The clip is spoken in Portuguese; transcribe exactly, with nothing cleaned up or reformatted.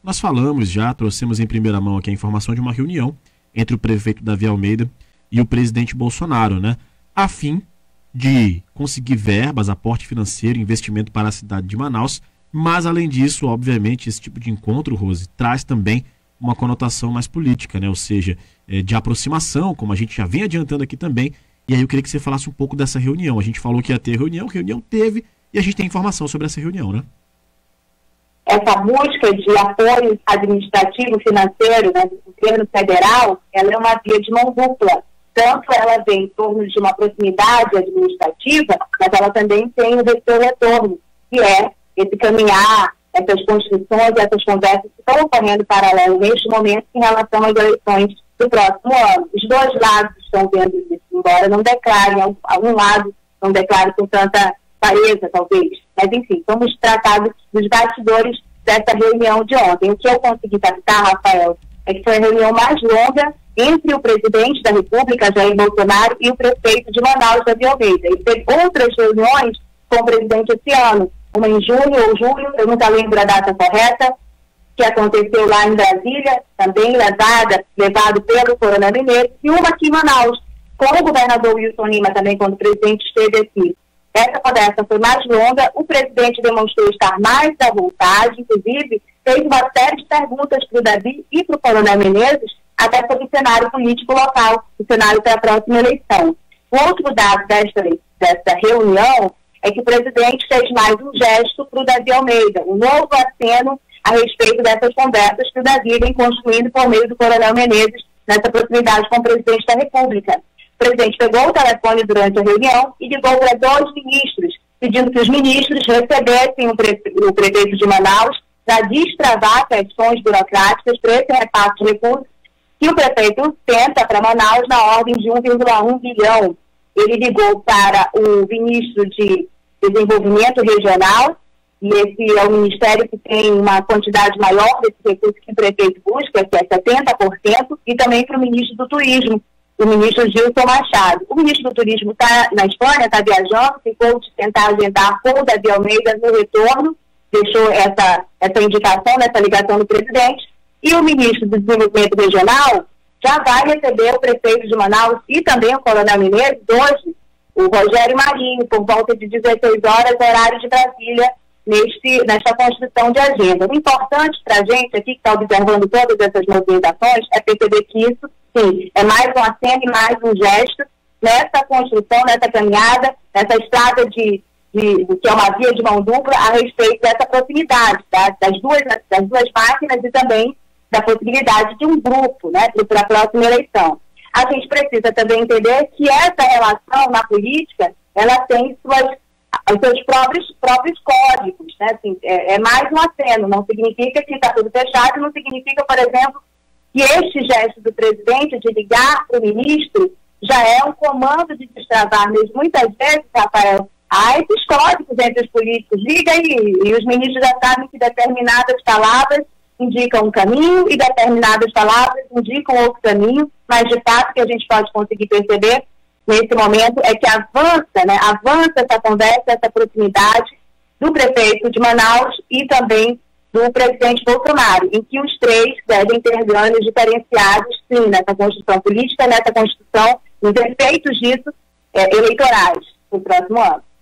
nós falamos já, trouxemos em primeira mão aqui a informação de uma reunião entre o prefeito Davi Almeida e o presidente Bolsonaro, né? A fim de conseguir verbas, aporte financeiro, investimento para a cidade de Manaus. Mas, além disso, obviamente, esse tipo de encontro, Rose, traz também uma conotação mais política, né? Ou seja, é, de aproximação, como a gente já vem adiantando aqui também. E aí eu queria que você falasse um pouco dessa reunião. A gente falou que ia ter reunião, reunião teve, e a gente tem informação sobre essa reunião, né? Essa busca de apoio administrativo financeiro, né, do governo federal, ela é uma via de mão dupla. Tanto ela vem em torno de uma proximidade administrativa, mas ela também tem o seu retorno, que é esse caminhar, essas construções, essas conversas que estão ocorrendo paralelo neste momento em relação às eleições do próximo ano. Os dois lados estão vendo isso, embora não declarem, algum lado não declare com tanta clareza, talvez. Mas, enfim, vamos tratar dos bastidores dessa reunião de ontem. O que eu consegui captar, Rafael, é que foi a reunião mais longa entre o presidente da República, Jair Bolsonaro, e o prefeito de Manaus, Davi Almeida. E teve outras reuniões com o presidente esse ano, uma em junho ou julho, eu nunca lembro a data correta, que aconteceu lá em Brasília, também levada, levado pelo Coronel Menezes, e uma aqui em Manaus, com o governador Wilson Lima também, quando o presidente esteve aqui. Essa conversa foi mais longa, o presidente demonstrou estar mais à vontade, inclusive fez uma série de perguntas para o Davi e para o Coronel Menezes, até sobre o cenário político local, o cenário para a próxima eleição. O outro dado desta, desta reunião é que o presidente fez mais um gesto para o Davi Almeida, um novo aceno a respeito dessas conversas que o Davi vem construindo por meio do Coronel Menezes nessa proximidade com o presidente da República. O presidente pegou o telefone durante a reunião e ligou para dois ministros, pedindo que os ministros recebessem o, pre o prefeito de Manaus para destravar questões burocráticas para esse repasse de recursos que o prefeito tenta para Manaus na ordem de um vírgula um bilhão. Ele ligou para o ministro de Desenvolvimento Regional, e esse é o ministério que tem uma quantidade maior desse recurso que o prefeito busca, que é setenta por cento, e também para o ministro do Turismo, o ministro Gilson Machado. O ministro do Turismo está na Espanha, está viajando, ficou de tentar agendar com o Davi Almeida no retorno, deixou essa, essa indicação, essa ligação do presidente, e o ministro do Desenvolvimento Regional já vai receber o prefeito de Manaus e também o Coronel Menezes hoje, o Rogério Marinho, por volta de dezesseis horas, horário de Brasília, neste, nesta construção de agenda. O importante para a gente aqui, que está observando todas essas movimentações, é perceber que isso, sim, é mais um aceno e mais um gesto nessa construção, nessa caminhada, nessa estrada de, de, de que é uma via de mão dupla a respeito dessa proximidade, tá? das, duas, das duas máquinas e também da possibilidade de um grupo, né, para a próxima eleição. A gente precisa também entender que essa relação na política, ela tem suas, os seus próprios, próprios códigos, né? Assim, é, é mais um aceno, não significa que está tudo fechado, não significa, por exemplo, que este gesto do presidente de ligar para o ministro já é um comando de destravar mesmo. Muitas vezes, Rafael, há esses códigos entre os políticos, liga aí, e os ministros já sabem que determinadas palavras indicam um caminho e determinadas palavras indicam outro caminho, mas de fato o que a gente pode conseguir perceber nesse momento é que avança, né, avança essa conversa, essa proximidade do prefeito de Manaus e também do presidente Bolsonaro, em que os três devem ter ganhos diferenciados, sim, nessa construção política, nessa construção, nos efeitos disso é, eleitorais no próximo ano.